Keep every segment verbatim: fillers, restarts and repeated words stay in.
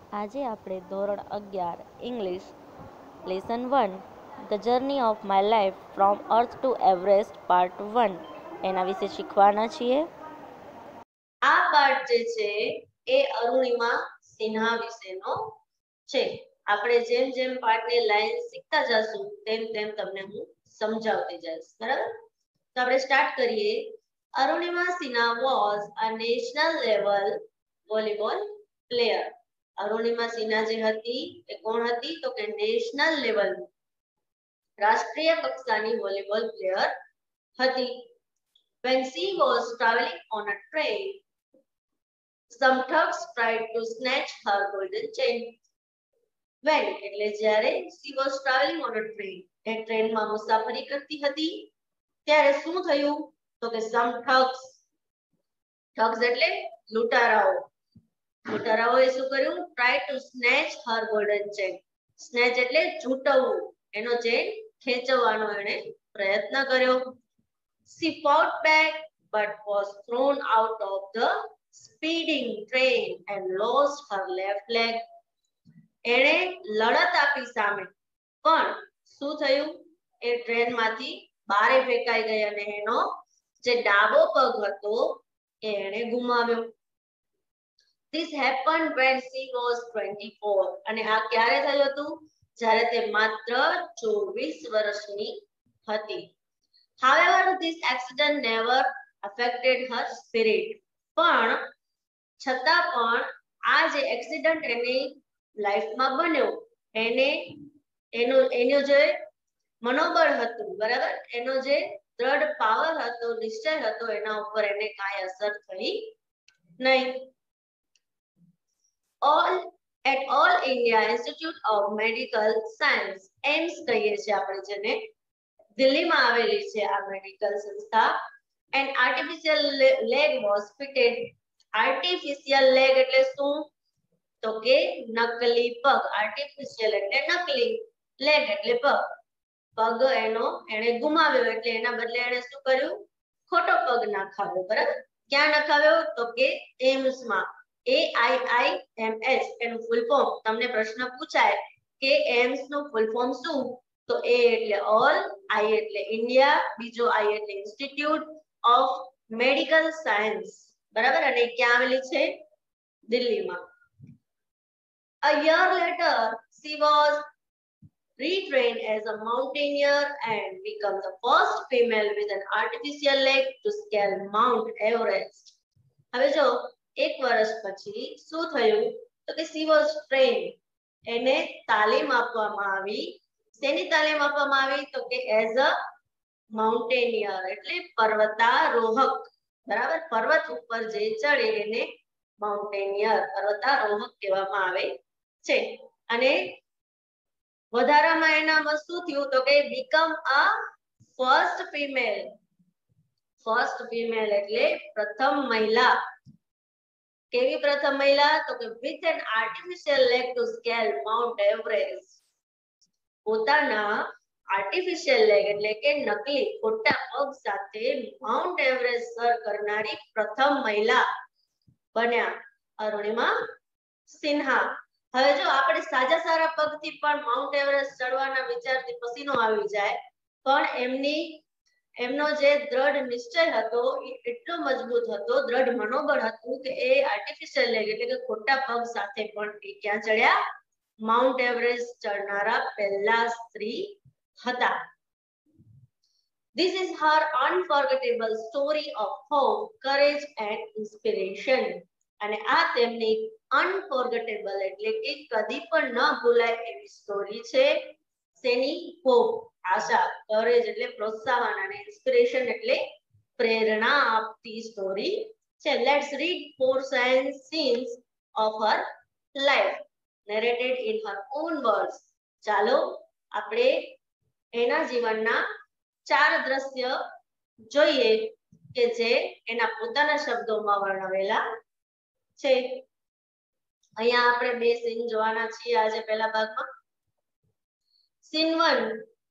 આજે આપણે ધોરણ અગિયાર English lesson one the journey of my life from earth to Everest part one એના વિશે શીખવાના છીએ. આ પાઠ જે છે એ અરુણિમા સિન્હા વિશેનો છે. આપણે જેમ જેમ પાઠની લાઈન શીખતા જશું તેમ તેમ તમને હું સમજાવતી જઈશ. બરાબર, તો આપણે સ્ટાર્ટ કરીએ. Arunima Sinha was a national level volleyball player. Arunima Sinha જે હતી એ કોણ હતી? તો કે નેશનલ લેવલ રાષ્ટ્રીય કક્ષાની વોલીબોલ પ્લેયર હતી. When she was traveling on a train, some thugs tried to snatch her golden chain. When એટલે જ્યારે she was traveling on a train, એ ટ્રેનમાં મુસાફરી કરતી હતી ત્યારે શું થયું? તો કે some thugs, thugs એટલે લૂંટારાઓ. લૂંટારાઓએ શું કર્યું? try to snatch her golden chain. snatch એટલે ઝૂંટવવું, એનો ચેન ખેંચવાનો એણે પ્રયત્ન કર્યો. She fought back but was thrown out of the speeding train and lost her left leg. એણે લડત આપી સામે, પણ શું થયું? એ ટ્રેનમાંથી બારે ફેંકાઈ ગઈ અને એનો જે ડાબો પગ હતો એ એણે ગુમાવ્યો. This happened when she was twenty-four. અને આ ક્યારે થયું હતું? જ્યારે તે માત્ર ચોવીસ વર્ષની હતી. However, this accident never affected her spirit. પણ છતાં પણ આ જે એક્સિડન્ટ એની લાઈફમાં બન્યો, એને એનો એનો જે મનોબળ હતું, બરાબર, એનો જે દ્રઢ પાવર હતો, નિશ્ચય હતો, એના ઉપર એને કાંઈ અસર થઈ નહીં. All at All India Institute of Medical Science, AIIMS કહીએ છીએ આપણે જેને, દિલ્હીમાં આવેલી છે આ મેડિકલ સંસ્થા. And artificial leg was fitted. Artificial leg એટલે શું? તો કે નકલી પગ. આર્ટિફિશિયલ એટલે નકલી, લેગ એટલે પગ. પગ એનો એણે ગુમાવ્યો એટલે એના બદલે એણે શું કર્યું? ખોટો પગ નખાવ્યો. બરાબર, ક્યાં નખાવ્યો? તો કે એમ્સમાં. એ આઈ આઈ એમ એસ એનું ફૂલ ફોર્મ તમને પ્રશ્ન પૂછાય કે એમ્સ નું ફૂલ ફોર્મ શું? તો એ એટલે ઓલ, આઈ એટલે ઇન્ડિયા, બીજો આઈ એટલે ઇન્સ્ટિટ્યૂટ ઓફ મેડિકલ સાયન્સ. બરાબર, અને ક્યાં આવેલી છે? દિલ્હીમાં. A year later, she was retrained as a mountaineer and became the first female with an artificial leg to scale Mount Everest. હવે જો એક વર્ષ પછી શું થયું? તો કે she was trained, એને તાલીમ આપવામાં આવી. શેની તાલીમ આપવામાં આવી? તો કે એઝ અ માઉન્ટેનિયર એટલે પર્વતારોહક. બરાબર, પર્વત ઉપર જે ચડે એને માઉન્ટેનિયર, પર્વતારોહક કહેવામાં આવે છે. અને વધારામાં એનામાં શું થયું? તો કે become a first female. First female એટલે પ્રથમ મહિલા. કેવી પ્રથમ મહિલા? તો કે with an artificial leg to scale Mount Everest. પોતાના આર્ટિફિશિયલ લેગ એટલે કે નકલી ખોટા પગ સાથે માઉન્ટ એવરેસ્ટ સર કરનારી પ્રથમ મહિલા બન્યા અરુણિમા સિન્હા. હવે જો આપણે સાજા સારા પગથી પણ માઉન્ટ એવરેસ્ટ ચડવાના વિચારથી પસીનો આવી જાય, પણ એમની એમનો જે દ્રઢ નિશ્ચય હતો એ એટલો મજબૂત હતો, દ્રઢ મનોબળ હતું કે એ આર્ટિફિશિયલ લેગ એટલે કે ખોટા પગ સાથે પણ એ ક્યાં ચડ્યા? માઉન્ટ એવરેસ્ટ ચડનારા પહેલા સ્ત્રી હતા. This is her unforgettable story of hope, courage and inspiration. અને આ તેમની અનફોર્ગેટેબલ એટલે કે કદી પણ ન ભૂલાય એવી સ્ટોરી છે. શેની? હોપ, આશા. કરેજ એટલે પ્રોત્સાહન અને ઇન્સ્પિરેશન એટલે પ્રેરણા આપતી સ્ટોરી છે. Let's read four scenes of her life narrated in her own words. ચાલો આપણે એના જીવનના ચાર દ્રશ્ય જોઈએ કે જે એના પોતાના શબ્દોમાં વર્ણવેલા છે. અહીંયા આપણે બે સીન જોવાના છીએ આજે પહેલા ભાગમાં. સીન વન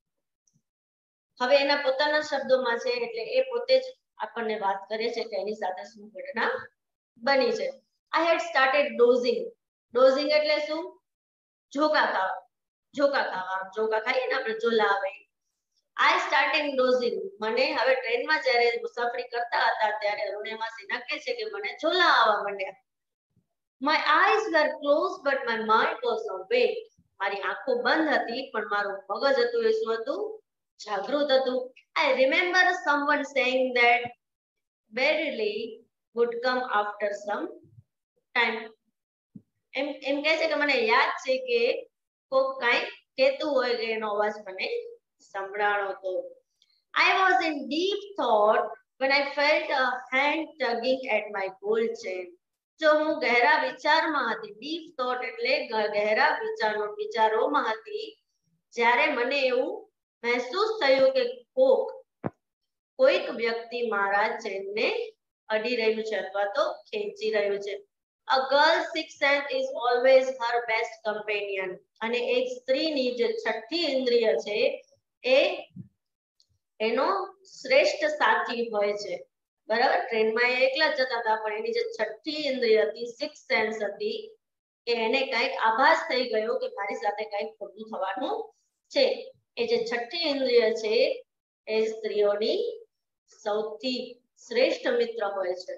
હવે એના પોતાના શબ્દોમાં છે એટલે એ પોતે જ આપણને વાત કરે છે કે એની સાથે શું ઘટના બની છે. I had started dozing. Dozing એટલે શું? ઝોકા ખાવા, ઝોકા ખાવા, ઝોકા ખાઈએ ને આપણે ઝોલા આવે. આઈ સ્ટાર્ટિંગ ડોઝિંગ, મને હવે ટ્રેનમાં જ્યારે મુસાફરી કરતા હતા ત્યારે અરુણિમાસી નક્કે છે કે મને ઝોલા આવવા માંડ્યા. My eyes were closed but my mind was awake. મારી આંખો બંધ હતી પણ મારું મગજ હતું એ શું હતું? જાગૃત હતું. I remember someone saying that verily would come after some time. એમ એમ કહે છે કે મને યાદ છે કે કોક કાંઈ કહેતું હોય કે એનો અવાજ મને સંભળાણો હતો. I was in deep thought when I felt a hand tugging at my gold chain. જો હું ગહેરા વિચારમાં હતી, ડીપ થોટ એટલે ગહેરા વિચારો વિચારોમાં હતી, જ્યારે મને એવું મહેસૂસ થયું કે કોક કોઈક વ્યક્તિ મારા ચેનને અડી રહ્યું છે અથવા તો ખેંચી રહ્યું છે. A girl's sixth sense is always her best companion. અને એક સ્ત્રીની જે છઠ્ઠી ઇન્દ્રિય છે એ એનો શ્રેષ્ઠ સાથી હોય છે. બરાબર, ટ્રેનમાં એકલા જતા હતા પણ એની જે છઠ્ઠી ઇન્દ્રિય હતી, સિક્સ સેન્સ હતી, કે એને કંઈક આભાસ થઈ ગયો કે મારી સાથે કંઈક ખોટું થવાનું છે. એ જે છઠ્ઠી ઇન્દ્રિય છે એ સ્ત્રીઓની સૌથી શ્રેષ્ઠ મિત્ર હોય છે.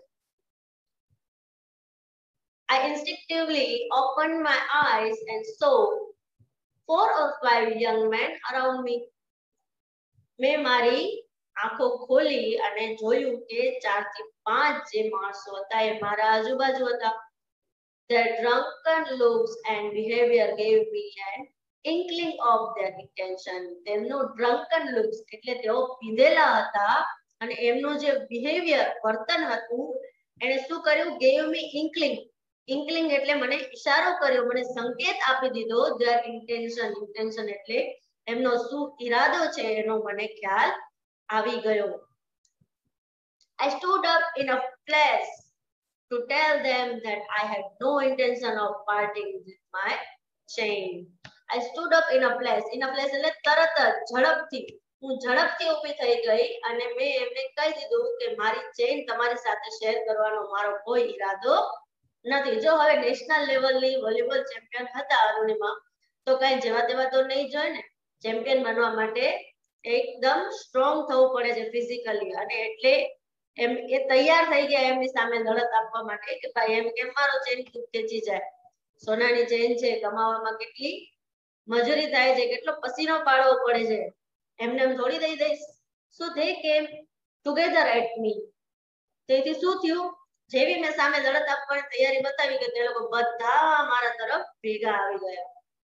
I instinctively opened my eyes and saw four or five young men around me. મેં મારી આંખો ખોલી અને જોયું કે ચાર થી પાંચ જે માણસો હતા એ મારા આજુબાજુ હતા. Their drunken looks and behavior gave me an inkling of their intention. તેમનું drunken looks એટલે તેઓ પીધેલા હતા અને એમનું જે behavior વર્તન હતું એને શું કર્યું? gave me inkling. inkling એટલે મને ઈશારો કર્યો, મને સંકેત આપી દીધો. their intention, intention એટલે એમનો શું ઈરાદો છે એનો મને ખ્યાલ આવી ગયો. I stood up in a flash to tell them that I had no intention of parting with my chain. I stood up in a flash. In a flash એટલે તરત જ ઝડપથી હું ઝડપથી ઊભી થઈ ગઈ અને મેં એમને કહી દીધું કે મારી ચેઇન તમારી સાથે શેર કરવાનો મારો કોઈ ઈરાદો નથી. જો હવે નેશનલ લેવલની વોલીબોલ ચેમ્પિયન હતા અરુણિમા, તો કઈ જેવા તેવા તો નહીં જોઈએ ને. ચેમ્પિયન બનવા માટે એકદમ સ્ટ્રોંગ થવું પડે છે ફિઝિકલી, અને એટલે એમ એ તૈયાર થઈ ગયા એમની સામે લડત આપવા માટે કે ભાઈ એમ કેમ મારો ચેન ખેંચી જાય. સોનાની ચેન છે, કમાવામાં કેટલી મજૂરી થાય છે, કેટલો પસીનો પાડવો પડે છે, એમને એમ થોડી દઈ દઈશ. શું they came together at me. તેથી શું થયું? જેવી મેં સામે લડત આપવાની તૈયારી બતાવી કે તે લોકો બધા મારા તરફ ભેગા આવી ગયા.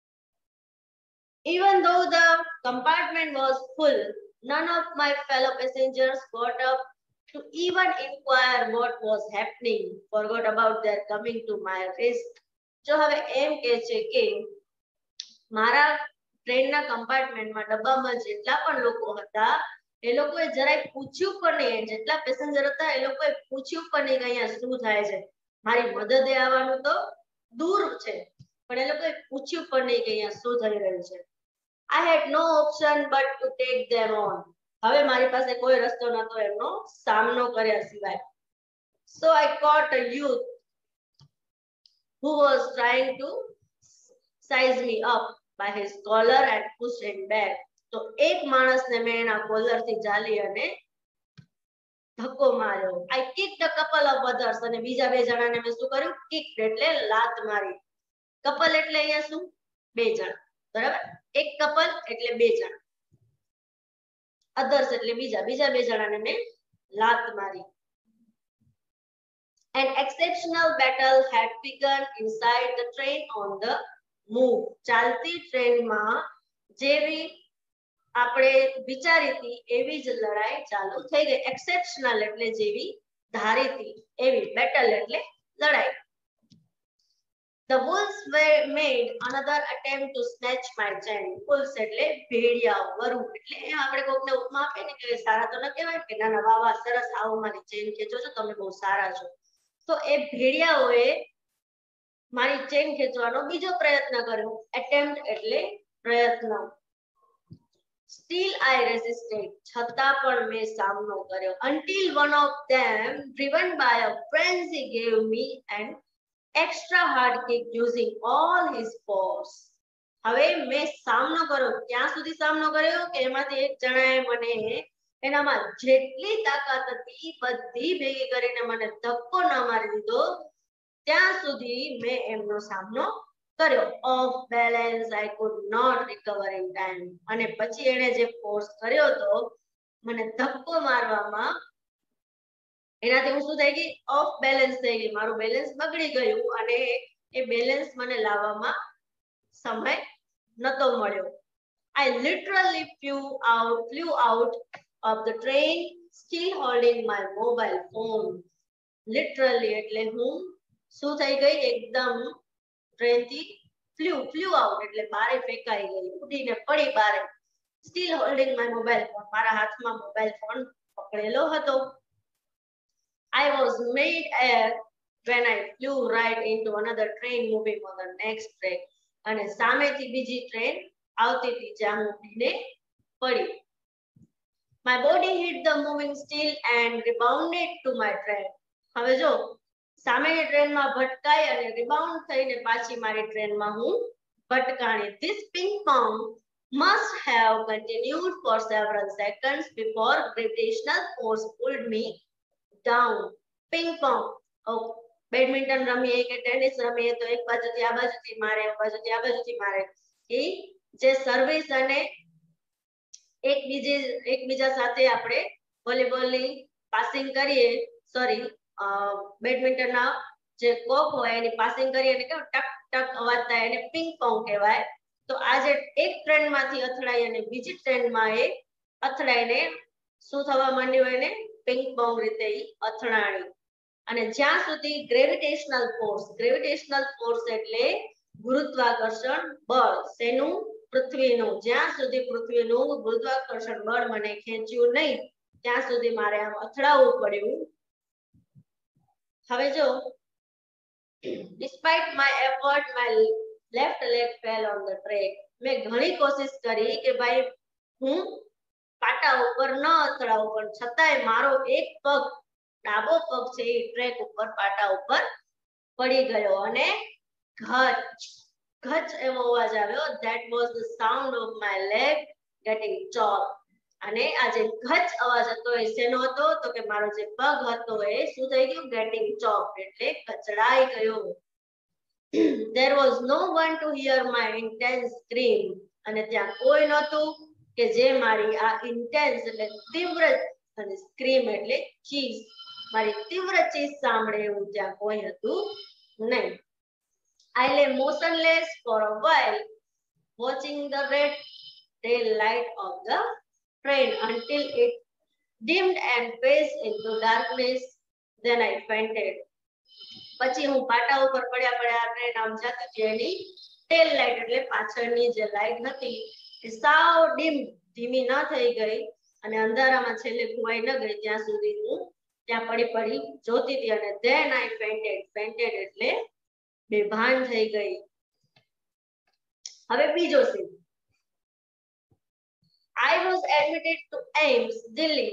Even though the compartment was full, none of my fellow passengers got up to even inquire what was happening, forgot about their coming to my rescue. જો હવે એમ કહે છે કે મારા ટ્રેનના કમ્પાર્ટમેન્ટમાં ડબ્બામાં જેટલા પણ લોકો હતા એ લોકોએ જરાય પૂછ્યું પણ નહીં, જેટલા પેસેન્જર હતા એ લોકોએ પૂછ્યું પણ નહીં કે અહીંયા શું થાય છે, મારી મદદે આવવાનું તો દૂર છે, પણ એ લોકોએ પૂછ્યું પણ નહીં કે અહીંયા શું થઈ રહ્યું છે. I had no option but to take them on. હવે મારી પાસે કોઈ રસ્તો નતો એમનો સામનો કર્યા સિવાય. So I caught a youth who was trying to size me up by his collar and push him back. તો એક માણસને મેં એના કોલરથી જાલી અને ધક્કો માર્યો. I kicked a couple of others. અને બીજા બે જણાને મેં શું કર્યું? kicked એટલે લાત મારી. કપલ એટલે અહીંયા શું? બે જણા. બરાબર, એક કપલ એટલે બે જણા, અધર્સ એટલે બીજા બીજા બે જણાને મેં લાત મારી. An exceptional battle had begun inside the train on the move. ચાલતી ટ્રેનમાં જેવી આપણે વિચારી હતી એવી જ લડાઈ ચાલુ થઈ ગઈ. એક્સેપ્શનલ એટલે જેવી ધારી હતી એવી, બેટલ એટલે લડાઈ. The wolves were made another attempt to snatch my chain. Wolves એટલે ભેડિયા, વરુ એટલે એમ આપણે કોકને ઉપમા આપે ને કે સારા તો ન કહેવાય કે ના ના વાહ વાહ સરસ, આવો મારી ચેન ખેંચો છો, તમે બહુ સારા છો. તો એ ભેડિયાઓએ મારી ચેન ખેંચવાનો બીજો પ્રયત્ન કર્યો. Attempt એટલે પ્રયત્ન. Still I resisted. છતાં પણ મેં સામનો કર્યો. Until one of them, driven by a frenzy, gave me an extra hard kick using all his force. હવે મેં સામનો કર્યો, ક્યાં સુધી સામનો કર્યો કે એમાંથી એક જણાએ મને એનામાં જેટલી તાકાત હતી બધી ભેગી કરીને મને ધક્કો ન મારી દીધો ત્યાં સુધી મેં એમનો સામનો કર્યો. Off balance I could not recover in time. અને પછી એણે જે ફોર્સ કર્યો તો મને ધક્કો મારવામાં એનાથી હું શું થઈ ગઈ, ઓફ બેલેન્સ થઈ ગઈ, મારું બેલેન્સ બગડી ગયું અને એ બેલેન્સ મને લાવવામાં સમય નતો મળ્યો. I literally flew out flew out of the train still holding my mobile phone. Literally એટલે હું શું થઈ ગઈ, એકદમ ટ્રેન થી flew flew out એટલે બારે ફેંકાઈ ગઈ, ઉડીને પડી બારે. Still holding my mobile phone, મારા હાથમાં મોબાઈલ ફોન પકડેલો હતો. I was mid-air when I flew right into another train moving on the next track. અને સામેથી બીજી ટ્રેન આવતી હતી જ્યાં હું ઉડીને પડી. My body hit the moving steel and rebounded to my train. હવે જો સામેની ટ્રેનમાં ભટકાઈ અને રિબાઉન્ડ થઈને પાછી મારી ટ્રેનમાં હું ભટકાણી. This ping pong must have continued for several seconds before gravitational force pulled me down. Ping pong. Oh, badminton રમીએ કે ટેનિસ રમીએ તો એક બાજુથી આ બાજુથી મારે, એક બાજુથી આ બાજુથી મારે. એ જે સર્વિસ અને એકબીજે એકબીજા સાથે આપણે વોલીબોલની પાસિંગ કરીએ, સોરી બેડમિન્ટનના જે કોક હોય એની પાસિંગ કરીએ અને કેવું ટક ટક અવાજ થાય એને પિંગ પોંગ કહેવાય. તો આ જે એક ટ્રેનમાંથી અથડાઈ અને બીજી ટ્રેનમાં એ અથડાઈને શું થવા માંડ્યું, એને પિંગ પોંગ રીતે ઈ અથડાણી. અને જ્યાં સુધી ગ્રેવિટેશનલ ફોર્સ, ગ્રેવિટેશનલ ફોર્સ એટલે ગુરુત્વાકર્ષણ બળ, શેનું, પૃથ્વીનું. જ્યાં સુધી પૃથ્વીનું ગુરુત્વાકર્ષણ બળ મને ખેંચ્યું નહીં ત્યાં સુધી મારે આમ અથડાવવું પડ્યું. હવે જો despite my effort my left leg fell on the track. મેં ઘણી કોશિશ કરી કે ભાઈ હું પાટા ઉપર ન અથડાવું પણ છતાંય મારો એક પગ, ડાબો પગ છે એ ટ્રેક ઉપર પાટા ઉપર પડી ગયો અને ઘચ ઘચ એવો અવાજ આવ્યો. That was the sound of my leg getting chopped. અને આ જે ઘચ અવાજ હતો એ શેનો હતો તો કે મારો જે પગ હતો એ શું થઈ ગયું, getting chopped એટલે કચડાઈ ગયો. There was no one to hear my intense scream. અને ત્યાં કોઈ નહોતું કે જે મારી આ intense એટલે તીવ્ર અને scream એટલે ચીસ, મારી તીવ્ર ચીસ સાંભળે એવું ત્યાં કોઈ હતું નહીં. I lay motionless for a while watching the red tail light of the train until it dimmed and phased into darkness. Then I fainted. પછી હું પાટા ઉપર પડ્યા પડ્યા ટ્રેન આમ જતી હતી એની ટેલ લાઇટ એટલે પાછળની જે લાઇટ હતી એ સાવ ડીમ ધીમી ન થઈ ગઈ અને અંધારામાં છેલ્લે ખોવાઈ ન ગઈ ત્યાં સુધી હું ત્યાં પડી પડી જોતી હતી. અને then I fainted. fainted એટલે બેભાન થઈ ગઈ. હવે બીજો scene. I was admitted to AIIMS Delhi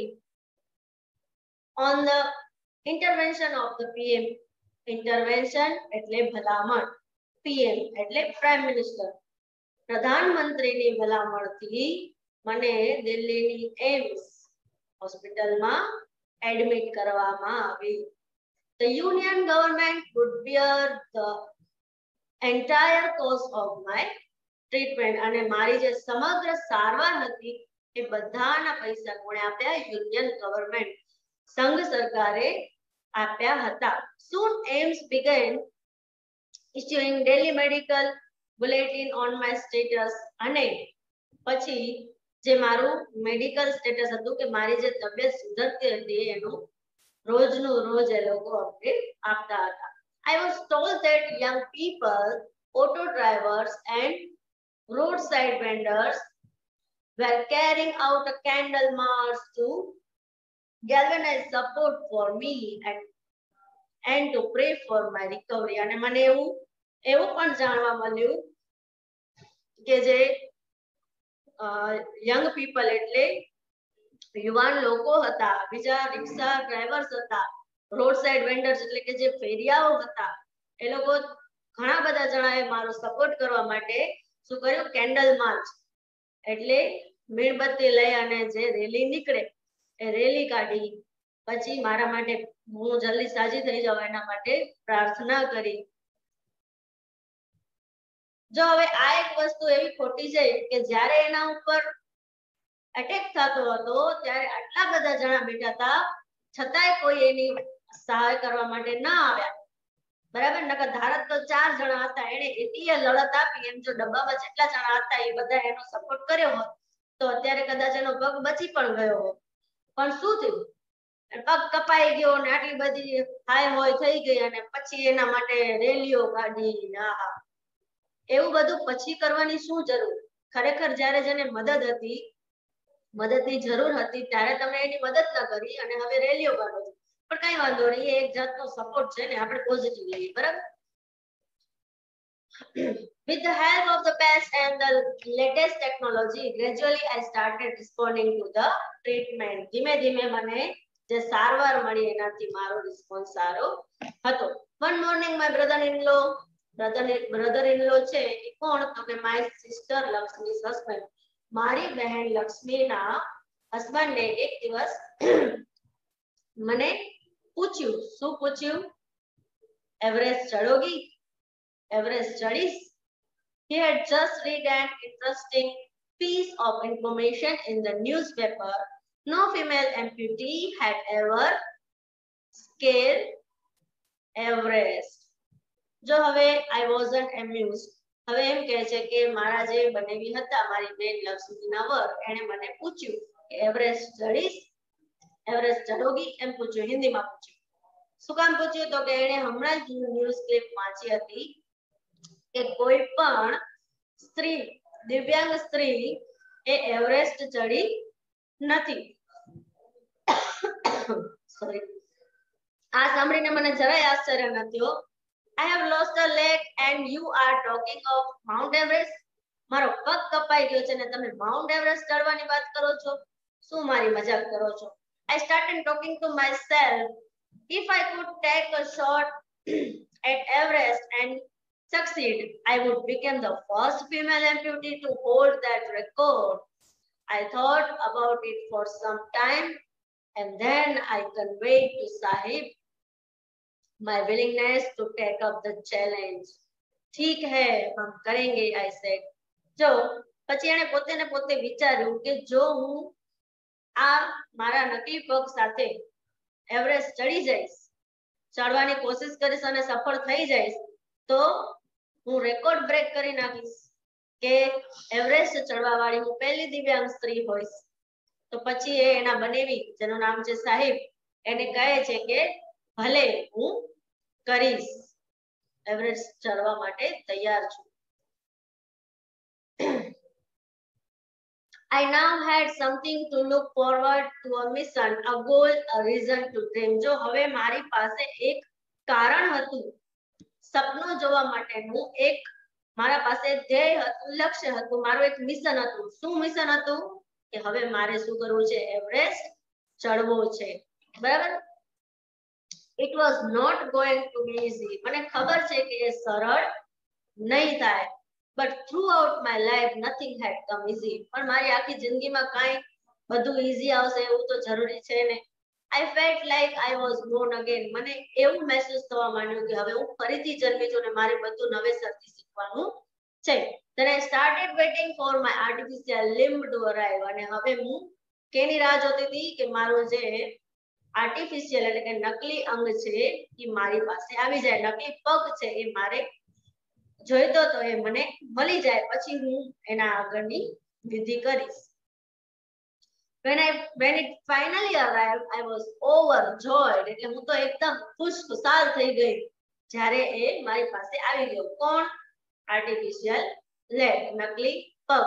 on the intervention of the P M. Intervention એટલે ભલામણ, P M એટલે પ્રાઇમ મિનિસ્ટર. પ્રધાનમંત્રીની ભલામણથી મને દિલ્હીની એમ્સ હોસ્પિટલમાં એડમિટ કરવામાં આવી. The union government would bear the entire cost of my treatment. અને મારી જે સમગ્ર સારવાર હતી એ બધાના પૈસા કોણે આપ્યા, યુનિયન ગવર્મેન્ટ, સંઘ સરકારે આપ્યા હતા. Soon AIIMS began issuing daily medical bulletin on my status. અને પછી જે મારું મેડિકલ સ્ટેટસ હતું કે મારી જે તબિયત સુધરતી હતી એનું રોજનું રોજ એ લોકો અપડેટ આપતા હતા. I was told that young people, auto drivers and roadside vendors were carrying out a candle march to galvanize support for me and and to pray for my recovery. અને મને એવું એવું પણ જાણવા મળ્યું કે જે યંગ પીપલ એટલે યુવાન લોકો હતા, બીજા રિક્ષા ડ્રાઈવર્સ હતા, રોડ સાઇડ વેન્ડર્સ એટલે કે જે ફેરિયાઓ હતા, એ લોકો ઘણા બધા જણાએ મારો સપોર્ટ કરવા માટે શું કર્યું, કેન્ડલ માર્ચ એટલે મીણબત્તી લઈ અને જે રેલી નીકળે એ રેલી કાઢી, પછી મારા માટે હું જલ્દી સાજી થઈ જાઉં એના માટે પ્રાર્થના કરી. જો હવે આ એક વસ્તુ એવી ખોટી છે કે જ્યારે એના ઉપર અટેક થતો હતો ત્યારે આટલા બધા જણા બેઠા હતા, છતાંય કોઈ એની સહાય કરવા માટે ના આવ્યા. બરાબર, નકર ધારત તો ચાર જણા હતા, એને એટલી લડત આપી, એમ જો ડબ્બામાં જેટલા જણા હતા એ બધા એનો સપોર્ટ કર્યો હોત તો અત્યારે કદાચ એનો પગ બચી પણ ગયો હોત. પણ શું થયું, પગ કપાઈ ગયો ને આટલી બધી હાય હોય થઈ ગઈ અને પછી એના માટે રેલીઓ કાઢી. આહા, એવું બધું પછી કરવાની શું જરૂર? ખરેખર જ્યારે જેને મદદ હતી, મદદની જરૂર હતી, ત્યારે તમે એની મદદ ન કરી અને હવે રેલીઓ કાઢો છો. પણ કઈ વાંધો નહીં, એ એક જાતનો સપોર્ટ છે ને, આપણે પોઝિટિવ લઈએ. બરાબર. With the help of the best and the latest technology, gradually I started responding to the treatment. ધીમે ધીમે મને જે સારવાર મળી એનાથી મારો રિસ્પોન્સ સારો હતો. One morning my brother-in-law, brother brother-in-law છે એ કોણ? તો કે my sister Lakshmi's husband. મારી બહેન લક્ષ્મીના હસબન્ડે એક દિવસ મને પૂછ્યું. શું પૂછ્યું? એવરેસ્ટ ચડોગી? એવરેસ્ટ ચડીશ? He had just read an interesting piece of information in the newspaper. No female amputee had ever scaled Everest. જો હવે I wasn't amused. હવે એમ કહે છે કે મારા જે બનેવી હતા, મારી બેન લક્ષ્મીના વર, એણે મને પૂછ્યું કે એવરેસ્ટ ચડીશ? એવરેસ્ટ ચડોગી? એમ પૂછ્યું, હિન્દીમાં પૂછ્યું. શું કામ પૂછ્યું? તો કે એણે હમણાં જ ન્યૂઝ ક્લિપ વાંચી હતી કે કોઈ પણ સ્ત્રી, દિવ્યાંગ સ્ત્રી એ એવરેસ્ટ ચડી નથી. સોરી, આ સાંભળીને મને જરાય આશ્ચર્ય ન થયો. I have lost a leg and you are talking of Mount Everest. મારો પગ કપાઈ ગયો છે ને તમે માઉન્ટ એવરેસ્ટ ચડવાની વાત કરો છો? શું મારી મજાક કરો છો? I started talking to myself. If I could take a shot at Everest and succeed, I would become the first female amputee to hold that record. I thought about it for some time and then I conveyed to Sahib my willingness to take up the challenge. ठीक है, हम करेंगे, I said. जो પછી એને પોતે ને પોતે વિચાર્યું કે જો હું આ મારા નકલી પગ સાથે એવરેસ્ટ ચડી જઈશ, ચડવાની કોશિશ કરીશ અને સફળ થઈ જઈશ તો હું રેકોર્ડ બ્રેક કરી નાખીશ કે એવરેસ્ટ ચડવા વાળી હું પહેલી દિવ્યાંગ સ્ત્રી હોઈશ. તો પછી એ એના બનેવી, જેનું નામ છે સાહિબ, એને કહે છે કે ભલે હું કરીશ, એવરેસ્ટ ચડવા માટે તૈયાર છું. I now had something to look forward to, a mission, a goal, a reason to dream. જો હવે મારી પાસે એક કારણ હતું, સપનું જોવા માટેનું એક મારા પાસે ધ્યેય હતું, લક્ષ્ય હતું, મારું એક મિશન હતું. શું મિશન હતું? કે હવે મારે શું કરવું છે? એવરેસ્ટ ચડવો છે. બરાબર? It was not going to be easy. મને ખબર છે કે એ સરળ નહીં થાય. But throughout my life nothing had come easy. પણ મારી આખી જિંદગીમાં કાંઈ બધું ઈઝી આવશે એવું તો જરૂરી છે ને. I felt like I was born again. મને એવું મહેસૂસ થવા માંડ્યું કે હવે હું ફરીથી જન્મી છું ને મારે બધું નવેસરથી શીખવાનું છે. Then I started waiting for my artificial limb to arrive. અને હવે હું કેની રાહ જોતી હતી કે મારું જે આર્ટિફિશિયલ એટલે કે નકલી અંગ છે એ મારી પાસે આવી જાય, નકલી પગ છે એ મારે જોઈતો તો એ મને મળી જાય, પછી હું એના આગળની વિધિ કરીશ. When I when it finally arrived, I was overjoyed. એટલે હું તો એકદમ ખુશખુશાલ થઈ ગઈ જ્યારે એ મારી પાસે આવી ગયો. કોણ? આર્ટિફિશિયલ લેગ, નકલી પગ.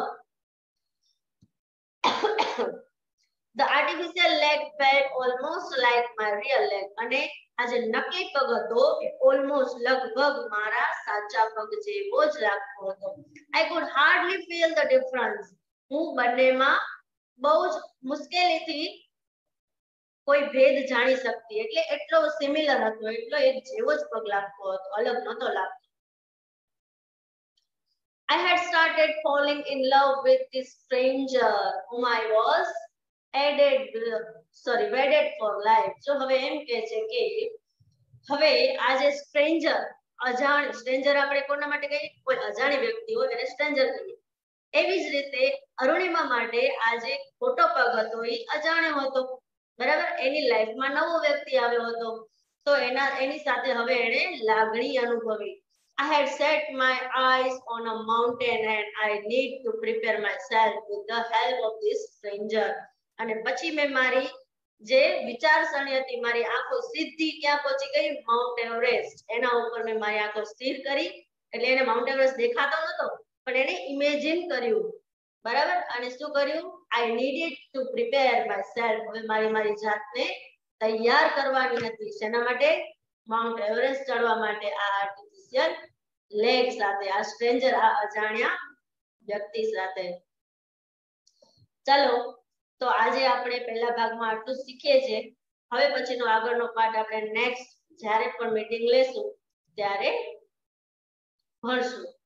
The artificial leg felt almost like my real leg. અને આ જે નકલી પગ હતો એ ઓલમોસ્ટ લગભગ મારા સાચા પગ જેવો જ લાગતો હતો. I could hardly feel the difference. હું બંનેમાં બહુ જ મુશ્કેલીથી કોઈ ભેદ જાણી શકતી, એટલે એટલો સિમિલર હતો, એટલો એક જેવો જ પગ લાગતો હતો, અલગ નહોતો લાગતો. I had started falling in love with this stranger whom I was added sorry wedded for life. જો હવે એમ કહે છે કે હવે આ જે સ્ટ્રેન્જર અજાણ સ્ટ્રેન્જર આપણે કોના માટે કહીએ, કોઈ અજાણી વ્યક્તિ હોય એને સ્ટ્રેન્જર કહીએ. એવી જ રીતે અરુણિમા માટે આ જે ખોટો પગ હતો એ અજાણ્યો હતો, બરાબર. એની લાઈફમાં નવો વ્યક્તિ આવ્યો હતો, તો એના એની સાથે હવે એને લાગણી અનુભવી. I had set my eyes on a mountain and I need to prepare myself with the help of this stranger. અને પછી મેં મારી જે વિચારસરણી હતી, મારી આંખો સીધી ક્યાં પહોંચી ગઈ, માઉન્ટ એવરેસ્ટ. એના ઉપર મેં મારી આંખો સ્થિર કરી, એટલે એને માઉન્ટ એવરેસ્ટ દેખાતો નતો, પણ એને ઇમેજિન કર્યું, બરાબર. અને શું કર્યું, I needed to prepare myself. હવે મારી મારી જાતને તૈયાર કરવાની હતી, શેના માટે, માઉન્ટ એવરેસ્ટ ચડવા માટે. આ આર્ટિફિશિયલ લેગ સાથે, આ સ્ટ્રેન્જર, આ અજાણ્યા વ્યક્તિ સાથે. ચાલો, તો આજે આપણે પહેલા ભાગમાં આટલું શીખીએ છીએ. હવે પછીનો આગળનો પાઠ આપણે નેક્સ્ટ જ્યારે પણ મીટિંગ લેશું ત્યારે ભણશું.